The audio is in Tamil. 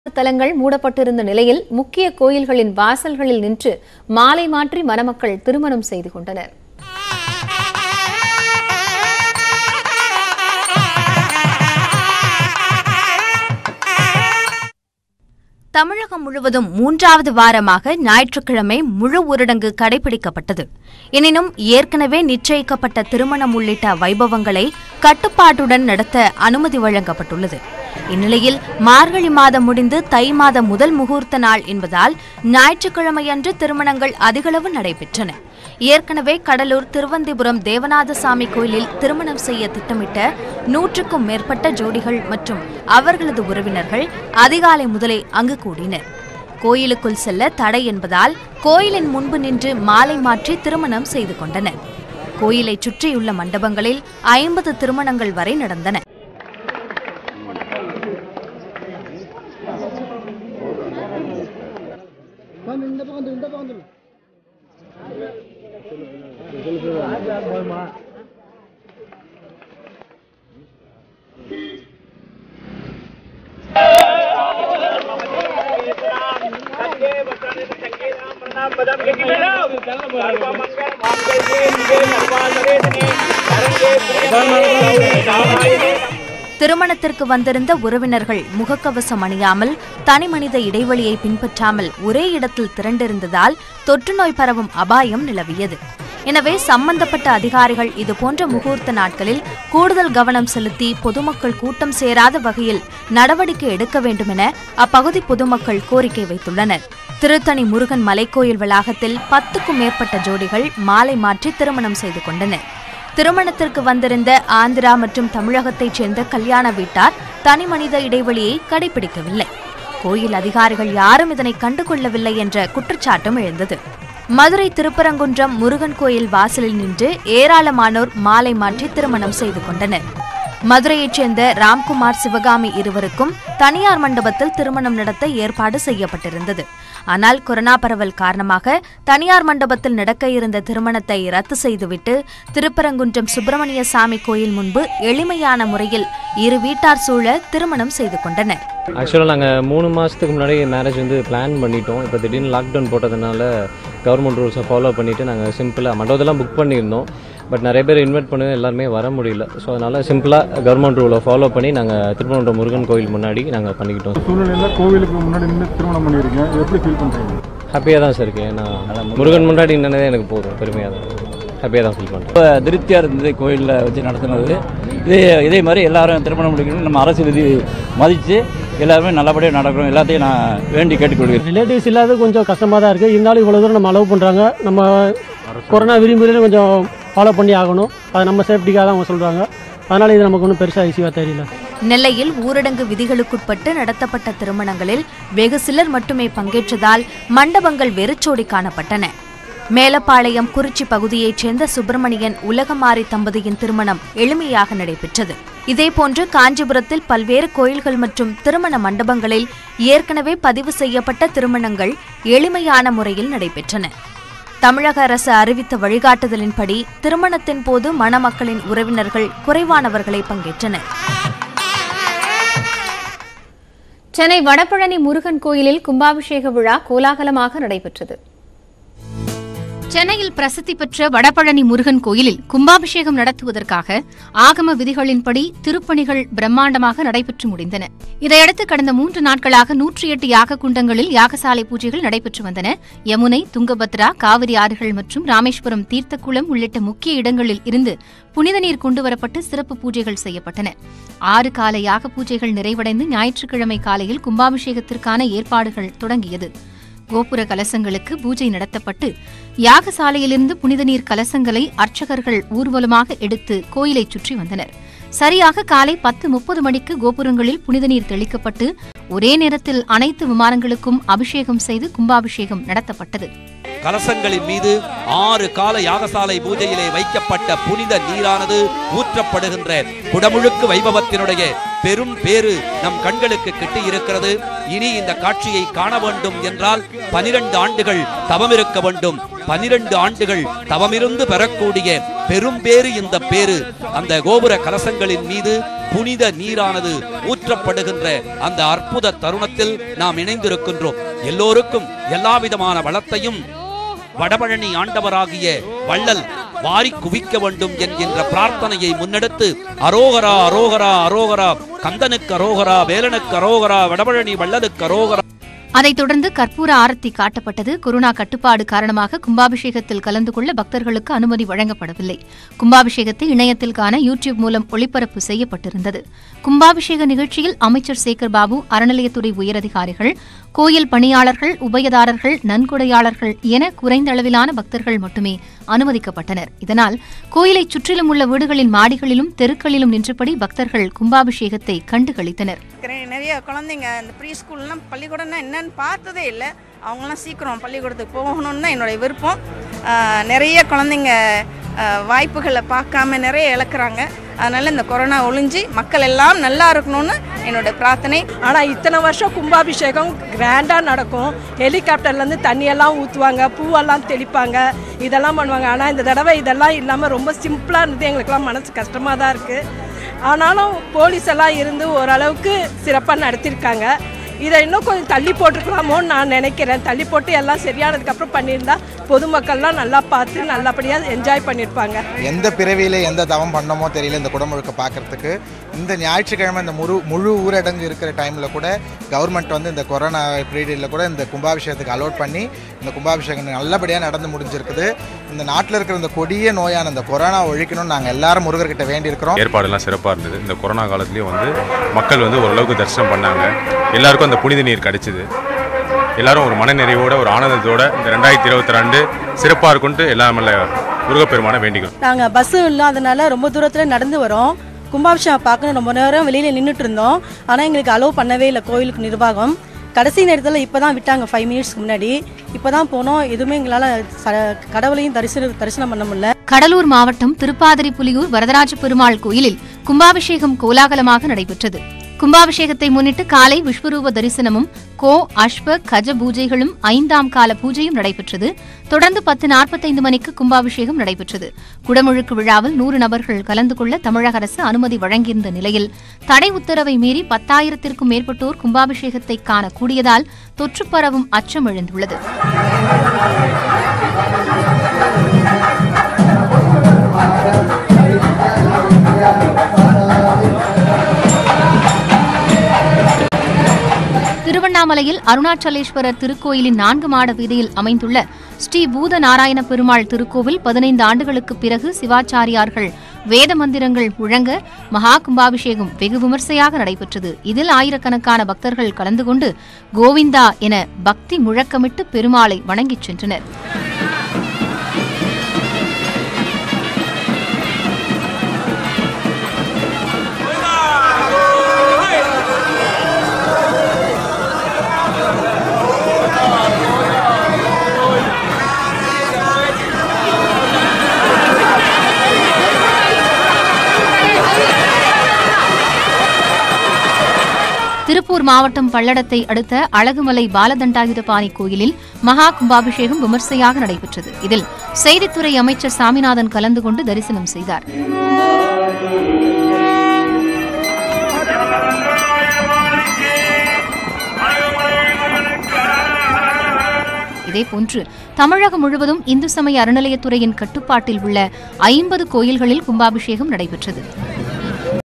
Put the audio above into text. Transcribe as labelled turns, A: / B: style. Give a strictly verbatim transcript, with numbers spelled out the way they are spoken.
A: தலங்கள் மூடப்பட்டிருந்த நிலையில் முக்கிய கோயில்களின் வாசல்களில் நின்று மாலை மாற்றி மணமக்கள் திருமணம் செய்து கொண்டனர்.
B: தமிழகம் முழுவதும் மூன்றாவது வாரமாக ஞாயிற்றுக்கிழமை முழு ஊரடங்கு கடைபிடிக்கப்பட்டது. எனினும் ஏற்கனவே நிச்சயிக்கப்பட்ட திருமணம் உள்ளிட்ட வைபவங்களை கட்டுப்பாட்டுடன் நடத்த அனுமதி வழங்கப்பட்டுள்ளது. இந்நிலையில் மார்கழி மாதம் முடிந்து தை மாத முதல் முகூர்த்த நாள் என்பதால் ஞாயிற்றுக்கிழமையன்று திருமணங்கள் அதிகளவு நடைபெற்றன. ஏற்கனவே கடலூர் திருவந்திபுரம் தேவநாதசாமி கோயிலில் திருமணம் செய்ய திட்டமிட்ட நூற்றுக்கும் மேற்பட்ட ஜோடிகள் மற்றும் அவர்களது உறவினர்கள் அதிகாலை முதலே அங்கு கூடினர். கோயிலுக்குள் செல்ல தடை என்பதால் கோயிலின் முன்பு நின்று மாலை மாற்றி திருமணம் செய்து கொண்டனர். கோயிலை சுற்றியுள்ள மண்டபங்களில் ஐம்பது திருமணங்கள் வரை நடந்தன. திருமணத்திற்கு வந்திருந்த உறவினர்கள் முகக்கவசம் அணியாமல் தனிமனித இடைவெளியை பின்பற்றாமல் ஒரே இடத்தில் திரண்டிருந்ததால் தொற்று நோய் பரவும் அபாயம் நிலவியது. எனவே சம்பந்தப்பட்ட அதிகாரிகள் இதுபோன்ற முகூர்த்த நாட்களில் கூடுதல் கவனம் செலுத்தி பொதுமக்கள் கூட்டம் சேராத வகையில் நடவடிக்கை எடுக்க வேண்டும் என அப்பகுதி பொதுமக்கள் கோரிக்கை வைத்துள்ளனர். திருத்தணி முருகன் மலைக்கோயில் வளாகத்தில் பத்துக்கும் மேற்பட்ட ஜோடிகள் மாலை மாற்றி திருமணம் செய்து கொண்டனர். திருமணத்திற்கு வந்திருந்த ஆந்திரா மற்றும் தமிழகத்தைச் சேர்ந்த கல்யாண வீட்டார் தனிமனித இடைவெளியை கடைபிடிக்கவில்லை. கோயில் அதிகாரிகள் யாரும் இதனை கண்டுகொள்ளவில்லை என்ற குற்றச்சாட்டும் எழுந்தது. மதுரை திருப்பரங்குன்றம் முருகன் கோயில் வாசலில் நின்று ஏராளமானோர் மாலை மாற்றி திருமணம் செய்து கொண்டனர். மதுரையைச் சேர்ந்த ராம்குமார் சிவகாமி இருவருக்கும் தனியார் மண்டபத்தில் திருமணம் நடத்த ஏற்பாடு செய்யப்பட்டிருந்தது. ஆனால் கொரோனா பரவல் காரணமாக தனியார் மண்டபத்தில் நடக்க இருந்த திருமணத்தை ரத்து செய்துவிட்டு திருப்பரங்குன்றம் சுப்பிரமணிய சாமி கோயில் முன்பு எளிமையான முறையில் இரு வீட்டார் சூழ திருமணம் செய்து கொண்டனர்.
C: ஆக்சுவலாக நாங்கள் மூணு மாதத்துக்கு முன்னாடி மேரேஜ் வந்து பிளான் பண்ணிட்டோம். இப்போ திடீர்னு லாக்டவுன் போட்டதுனால கவர்மெண்ட் ரூல்ஸை ஃபாலோ பண்ணிவிட்டு நாங்கள் சிம்பிளாக மண்டபத்தெல்லாம் புக் பண்ணியிருந்தோம். பட் நிறைய பேர் இன்வைட் பண்ணி எல்லாருமே வர முடியல. ஸோ அதனால் சிம்பிளாக கவர்மெண்ட் ரூலை ஃபாலோ பண்ணி நாங்கள் திருப்பரங்குன்றம் முருகன் கோயில் முன்னாடி நாங்கள் பண்ணிக்கிட்டோம்.
D: சூழ்நிலையில் கோவிலுக்கு முன்னாடி நின்று திருமணம் பண்ணியிருக்கீங்க, எப்படி ஃபீல் பண்ணுறீங்க?
C: ஹாப்பியாக தான் சார் இருக்கேன். நான் முருகன் முன்னாடி நின்னதே எனக்கு போதும், பெருமையாக தான் ஹாப்பியாக தான் ஃபீல் பண்ணுறேன்.
E: திருப்தியாக இருந்தது கோயிலில் வச்சு நடத்துனது. இதே இதே மாதிரி எல்லாரும் திருமணம் முடிக்கணும், நம்ம அரசு விதி மதித்து எல்லாருமே நல்லபடியாக நடக்கணும், எல்லாத்தையும் நான் வேண்டி கேட்டுக்கொள்கிறேன்.
F: ரிலேட்டிவ்ஸ் இல்லாத கொஞ்சம் கஷ்டமாக தான் இருக்குது. இருந்தாலும் இவ்வளோ தூரம் நம்ம அலோவ் பண்ணுறாங்க. நம்ம கொரோனா விதிமுறையில் கொஞ்சம் ஃபாலோ பண்ணி ஆகணும். அது நம்ம சேஃப்டிக்காக தான் அவங்க சொல்கிறாங்க. அதனால் இது நமக்கு ஒன்றும் பெருசாக ஈஸியாக தெரியல.
B: நெல்லையில் ஊரடங்கு விதிகளுக்குட்பட்டு நடத்தப்பட்ட திருமணங்களில் வெகு சிலர் மட்டுமே பங்கேற்றதால் மண்டபங்கள் வெறிச்சோடி காணப்பட்டன. மேலப்பாளையம் குறிச்சி பகுதியைச் சேர்ந்த சுப்பிரமணியன் உலகமாரி தம்பதியின் திருமணம் எளிமையாக நடைபெற்றது. இதேபோன்று காஞ்சிபுரத்தில் பல்வேறு கோயில்கள் மற்றும் திருமண மண்டபங்களில் ஏற்கனவே பதிவு செய்யப்பட்ட திருமணங்கள் எளிமையான முறையில் நடைபெற்றன. தமிழக அரசு அறிவித்த வழிகாட்டுதலின்படி திருமணத்தின் போது மணமக்களின் உறவினர்கள் குறைவானவர்களை பங்கேற்றனர்.
A: சென்னை வடபழனி முருகன் கோயிலில் கும்பாபிஷேக விழா கோலாகலமாக நடைபெற்றது.
G: சென்னையில் பிரசித்தி பெற்ற வடபழனி முருகன் கோயிலில் கும்பாபிஷேகம் நடத்துவதற்காக ஆகம விதிகளின்படி திருப்பணிகள் பிரம்மாண்டமாக நடைபெற்று முடிந்தன. இதையடுத்து கடந்த மூன்று நாட்களாக நூற்றி எட்டு யாக குண்டங்களில் யாகசாலை பூஜைகள் நடைபெற்று வந்தன. யமுனை, துங்கபத்ரா, காவிரி ஆறுகள் மற்றும் ராமேஸ்வரம் தீர்த்தக்குளம் உள்ளிட்ட முக்கிய இடங்களில் இருந்து புனித நீர் கொண்டுவரப்பட்டு சிறப்பு பூஜைகள் செய்யப்பட்டன. ஆறு கால யாக பூஜைகள் நிறைவடைந்து ஞாயிற்றுக்கிழமை காலையில் கும்பாபிஷேகத்திற்கான ஏற்பாடுகள் தொடங்கியது. கோபுர கலசங்களுக்கு பூஜை நடத்தப்பட்டு யாகசாலையிலிருந்து புனித நீர் கலசங்களை அர்ச்சகர்கள் ஊர்வலமாக எடுத்து கோயிலை சுற்றி வந்தனர். சரியாக காலை பத்து முப்பது மணிக்கு கோபுரங்களில் புனித நீர் தெளிக்கப்பட்டு ஒரே நேரத்தில் அனைத்து விமானங்களுக்கும் அபிஷேகம் செய்து கும்பாபிஷேகம் நடத்தப்பட்டது.
H: கலசங்களின் மீது ஆறு கால யாகசாலை பூஜையிலே வைக்கப்பட்ட புனித நீரானது ஊற்றப்படுகின்ற குடமுழுக்கு வைபவத்தினுடைய பெரும் பேறு நம் கண்களுக்கு கிட்டி இருக்கிறது. இனி இந்த காட்சியை காண வேண்டும் என்றால் பனிரெண்டு ஆண்டுகள் தவமிருக்க வேண்டும். பனிரெண்டு ஆண்டுகள் தவமிருந்து பெறக்கூடிய பெரும் பேறு இந்த பேரு. அந்த கோபுர கலசங்களின் மீது புனித நீரானது ஊற்றப்படுகின்ற அந்த அற்புத தருணத்தில் நாம் இணைந்திருக்கின்றோம். எல்லோருக்கும் எல்லா விதமான வளத்தையும் வடபழனி ஆண்டவராகிய வள்ளல் வாரி குவிக்க வேண்டும் என்கின்ற பிரார்த்தனையை முன்னெடுத்து அரோகரா அரோகரா அரோகரா கந்தனுக்கு அரோகரா வேலனுக்கு அரோகரா வடபழனி வள்ளலுக்கு அரோகரா.
G: அதைத் தொடர்ந்து கற்பூர ஆரத்தி காட்டப்பட்டது. கொரோனா கட்டுப்பாடு காரணமாக கும்பாபிஷேகத்தில் கலந்து கொள்ள பக்தர்களுக்கு அனுமதி வழங்கப்படவில்லை. கும்பாபிஷேகத்தை இணையத்தில் காண யூடியூப் மூலம் ஒளிபரப்பு செய்யப்பட்டிருந்தது. கும்பாபிஷேக நிகழ்ச்சியில் அமைச்சர் சேகர் பாபு, அறநிலையத்துறை உயரதிகாரிகள், கோயில் பணியாளர்கள், உபயதாரர்கள், நன்கொடையாளர்கள் என குறைந்த அளவிலான பக்தர்கள் மட்டுமே அனுமதிக்கப்பட்டனர். இதனால் கோயிலைச் சுற்றிலும் உள்ள வீடுகளின் மாடிகளிலும் தெருக்களிலும் நின்றபடி பக்தர்கள் கும்பாபிஷேகத்தை கண்டுகளித்தனர்.
I: நிறைய குழந்தைங்க இந்த ப்ரீ ஸ்கூல்லாம் பள்ளிக்கூடம்னா என்னன்னு பார்த்ததே இல்லை. அவங்களாம் சீக்கிரம் பள்ளிக்கூடத்துக்கு போகணும்னு தான் என்னுடைய விருப்பம். நிறைய குழந்தைங்க வாய்ப்புகளை பார்க்காம நிறைய இழக்கிறாங்க. அதனால் இந்த கொரோனா ஒழிஞ்சு மக்கள் எல்லாம் நல்லா இருக்கணும்னு என்னோடய பிரார்த்தனை.
J: ஆனால் இத்தனை வருஷம் கும்பாபிஷேகம் கிராண்டாக நடக்கும். ஹெலிகாப்டர்லேருந்து தண்ணியெல்லாம் ஊற்றுவாங்க, பூவெல்லாம் தெளிப்பாங்க, இதெல்லாம் பண்ணுவாங்க. ஆனால் இந்த தடவை இதெல்லாம் இல்லாமல் ரொம்ப சிம்பிளாக இருந்தது. எங்களுக்கெல்லாம் மனசு கஷ்டமாக தான் இருக்குது. ஆனாலும் போலீஸ் எல்லாம் இருந்து ஓரளவுக்கு சிறப்பாக நடத்தியிருக்காங்க. இதை இன்னும் கொஞ்சம் தள்ளி போட்டுக்கலாமோன்னு நான் நினைக்கிறேன். தள்ளி போட்டு எல்லாம் சரியானதுக்கப்புறம் பண்ணியிருந்தா பொதுமக்கள்லாம் நல்லா பார்த்து நல்லபடியாக என்ஜாய் பண்ணியிருப்பாங்க.
K: எந்த பிறவியில் எந்த தவம் பண்ணமோ தெரியல இந்த குடமுழுக்க பார்க்குறதுக்கு. இந்த ஞாயிற்றுக்கிழமை இந்த முழு முழு ஊரடங்கு இருக்கிற டைமில் கூட கவர்மெண்ட் வந்து இந்த கொரோனா பீரியடில் கூட இந்த கும்பாபிஷேகத்துக்கு அலோட் பண்ணி இந்த கும்பாபிஷேகம் நல்லபடியாக நடந்து முடிஞ்சிருக்குது. இந்த நாட்டில் இருக்கிற இந்த கொடிய நோயான இந்த கொரோனா ஒழிக்கணும்னு நாங்கள் எல்லாரும் முருகர்கிட்ட வேண்டியிருக்கிறோம்.
L: ஏற்பாடெல்லாம் சிறப்பாக இருந்தது. இந்த கொரோனா காலத்துலேயும் வந்து மக்கள் வந்து ஓரளவுக்கு தரிசனம் பண்ணாங்க. எல்லாருக்கும் அந்த புனித நீர் கிடைச்சிது. எல்லாரும் ஒரு மனநிறைவோட ஒரு ஆனந்தத்தோட இந்த ரெண்டாயிரத்தி இருபத்தி ரெண்டு சிறப்பாக இருக்குன்ட்டு எல்லாமே முருகப்பெருமான வேண்டிக்கிறோம்.
J: நாங்கள் பஸ்ஸு இல்லாதனால ரொம்ப தூரத்தில் நடந்து வரோம். கும்பாபிஷேகம் பார்க்கணும் ரொம்ப நேரம் வெளியில் நின்றுட்டு இருந்தோம். ஆனால் எங்களுக்கு அலோவ் பண்ணவே இல்லை கோயிலுக்கு நிர்வாகம். கடைசி நேரத்தில் இப்போ தான் விட்டாங்க, ஃபைவ் மினிட்ஸ்க்கு முன்னாடி. இப்போ தான் போனோம். எதுவுமே எங்களால் கடவுளையும் தரிசனம் தரிசனம் பண்ண முடியல.
G: கடலூர் மாவட்டம் திருப்பாதிரி புலியூர் வரதராஜ பெருமாள் கோயிலில் கும்பாபிஷேகம் கோலாகலமாக நடைபெற்றது. கும்பாபிஷேகத்தை முன்னிட்டு காலை விஸ்வரூப தரிசனமும் கோ அஷ்ப கஜ பூஜைகளும் ஐந்தாம் கால பூஜையும் நடைபெற்றது. தொடர்ந்து பத்து நாற்பத்தைந்து மணிக்கு கும்பாபிஷேகம் நடைபெற்றது. குடமுழுக்கு விழாவில் நூறு நபர்கள் கலந்து கொள்ள தமிழக அரசு அனுமதி வழங்கியிருந்த நிலையில் தடை உத்தரவை மீறி பத்தாயிரத்திற்கும் மேற்பட்டோர் கும்பாபிஷேகத்தை காணக்கூடியதால் தொற்று பரவும் அச்சம் எழுந்துள்ளது. திருவண்ணாமலையில் அருணாச்சலேஸ்வரர் திருக்கோயிலின் நான்கு மாட வீதியில் அமைந்துள்ள ஸ்ரீ பூத நாராயண பெருமாள் திருக்கோவில் பதினைந்து ஆண்டுகளுக்கு பிறகு சிவாச்சாரியார்கள் வேத மந்திரங்கள் முழங்க மகா கும்பாபிஷேகம் வெகு விமர்சையாக நடைபெற்றது. இதில் ஆயிரக்கணக்கான பக்தர்கள் கலந்து கொண்டு கோவிந்தா என பக்தி முழக்கமிட்டு பெருமாளை வணங்கிச் சென்றனர். திருப்பூர் மாவட்டம் பல்லடத்தை அடுத்த அழகுமலை பாலதண்டாயுதபாணி கோயிலில் மகா கும்பாபிஷேகம் விமர்சையாக நடைபெற்றது. இதில் செய்தித்துறை அமைச்சர் சாமிநாதன் கலந்து கொண்டு தரிசனம் செய்தார். இதேபோன்று தமிழகம் முழுவதும் இந்து சமய அறநிலையத்துறையின் கட்டுப்பாட்டில் உள்ள ஐம்பது கோயில்களில் கும்பாபிஷேகம் நடைபெற்றது.